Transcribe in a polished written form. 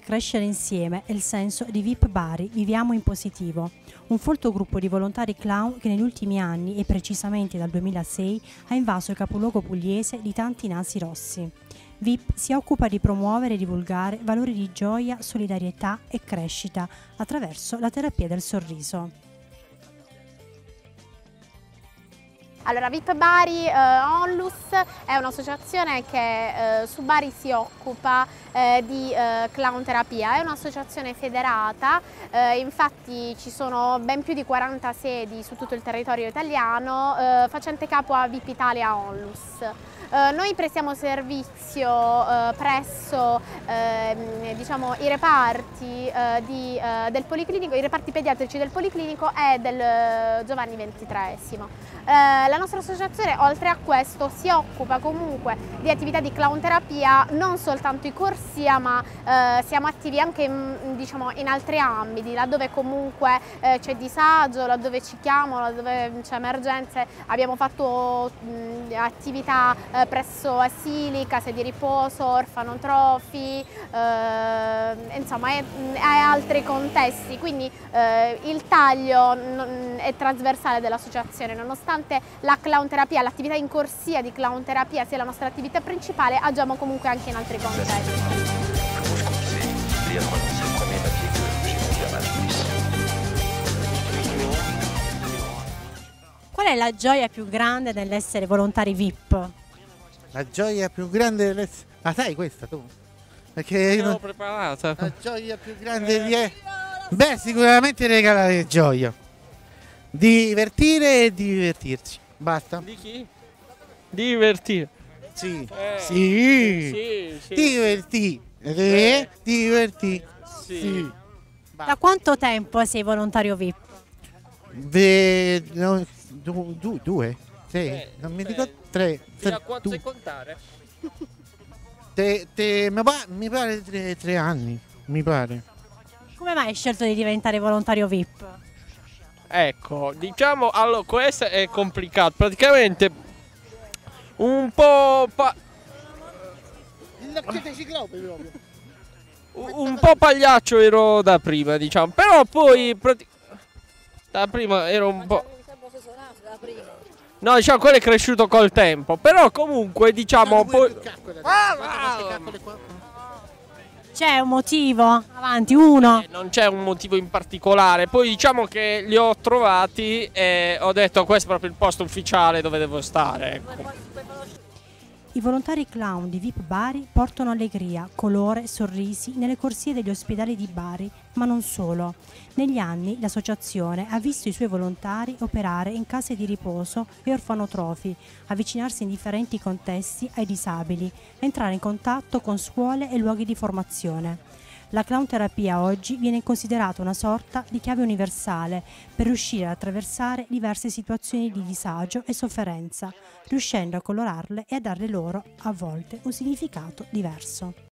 crescere insieme è il senso di VIP Bari, viviamo in positivo. Un folto gruppo di volontari clown che negli ultimi anni, e precisamente dal 2006, ha invaso il capoluogo pugliese di tanti nasi rossi. VIP si occupa di promuovere e divulgare valori di gioia, solidarietà e crescita attraverso la terapia del sorriso. Allora, VIP Bari Onlus è un'associazione che su Bari si occupa di clown terapia, è un'associazione federata, infatti ci sono ben più di 40 sedi su tutto il territorio italiano, facente capo a VIP Italia Onlus. Noi prestiamo servizio presso diciamo, i reparti del Policlinico, i reparti pediatrici del Policlinico e del Giovanni XXIII. La nostra associazione, oltre a questo, si occupa comunque di attività di clown terapia non soltanto in corsia, ma siamo attivi anche diciamo, in altri ambiti, laddove comunque c'è disagio, laddove ci chiamano, laddove c'è emergenze. Abbiamo fatto attività presso asili, case di riposo, orfanotrofi, insomma e altri contesti, quindi il taglio è trasversale dell'associazione, nonostante la clown terapia, l'attività in corsia di clown terapia sia la nostra attività principale, agiamo comunque anche in altri contesti. Qual è la gioia più grande dell'essere volontari VIP? La gioia più grande dell'essere... Ah, sai questa tu? Perché io l'ho preparata. La gioia più grande di... Beh, sicuramente regalare gioia. Divertire e divertirci. Basta. Di chi? Divertire. Sì. Sì. Divertì. Divertì. Sì. Da quanto tempo sei volontario VIP? Due? Tre? Non mi dico tre. Fino a quanto sai contare? Mi pare 3 anni. Mi pare. Come mai hai scelto di diventare volontario VIP? Ecco, diciamo, allora questo è complicato, praticamente un po' un po' pagliaccio ero da prima, diciamo, però poi da prima ero un po'... No, diciamo, quello è cresciuto col tempo, però comunque diciamo poi... C'è un motivo? Avanti, uno. Non c'è un motivo in particolare, poi diciamo che li ho trovati e ho detto questo è proprio il posto ufficiale dove devo stare, ecco. I volontari clown di VIP Bari portano allegria, colore, sorrisi nelle corsie degli ospedali di Bari, ma non solo. Negli anni l'associazione ha visto i suoi volontari operare in case di riposo e orfanotrofi, avvicinarsi in differenti contesti ai disabili, entrare in contatto con scuole e luoghi di formazione. La clown terapia oggi viene considerata una sorta di chiave universale per riuscire ad attraversare diverse situazioni di disagio e sofferenza, riuscendo a colorarle e a darle loro, a volte, un significato diverso.